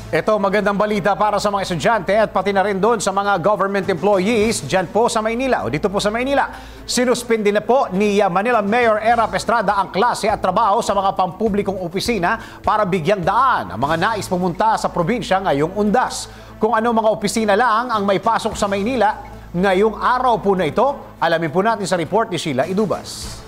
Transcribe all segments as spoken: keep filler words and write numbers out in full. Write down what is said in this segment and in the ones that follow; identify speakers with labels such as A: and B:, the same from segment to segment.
A: Ito magandang balita para sa mga estudyante at pati na rin doon sa mga government employees dyan po sa Maynila o dito po sa Maynila. Sinuspindi na po ni Manila Mayor Erap Estrada ang klase at trabaho sa mga pampublikong opisina para bigyang daan ang mga nais pumunta sa probinsya ngayong undas. Kung ano mga opisina lang ang may pasok sa Maynila ngayong araw po na ito, alamin po natin sa report ni Sheila Idubas.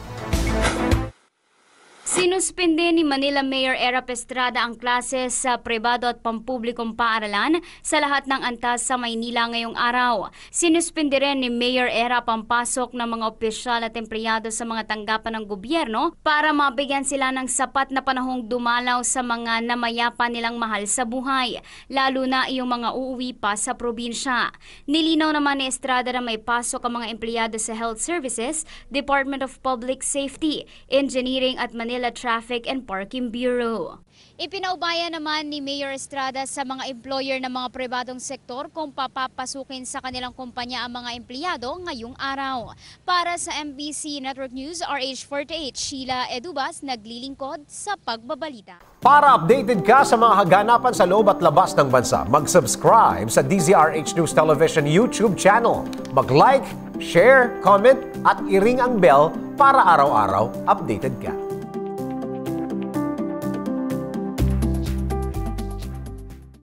B: Sinuspinde ni Manila Mayor Erap Estrada ang klase sa pribado at pampublikong paaralan sa lahat ng antas sa Maynila ngayong araw. Sinuspinde rin ni Mayor Erap ang pasok ng mga opisyal at empleyado sa mga tanggapan ng gobyerno para mabigyan sila ng sapat na panahong dumalaw sa mga namayapa nilang mahal sa buhay, lalo na yung mga uuwi pa sa probinsya. Nilinaw naman ni Estrada na may pasok ang mga empleyado sa Health Services, Department of Public Safety, Engineering at Manila Traffic and Parking Bureau. Ipinaubaya naman ni Mayor Estrada sa mga employer ng mga pribadong sektor kung papapasukin sa kanilang kumpanya ang mga empleyado ngayong araw. Para sa M B C Network News, R H forty-eight, Sheila Idubas, naglilingkod sa pagbabalita.
A: Para updated ka sa mga haganapan sa loob at labas ng bansa, mag-subscribe sa D Z R H News Television YouTube channel. Mag-like, share, comment at i-ring ang bell para araw-araw updated ka.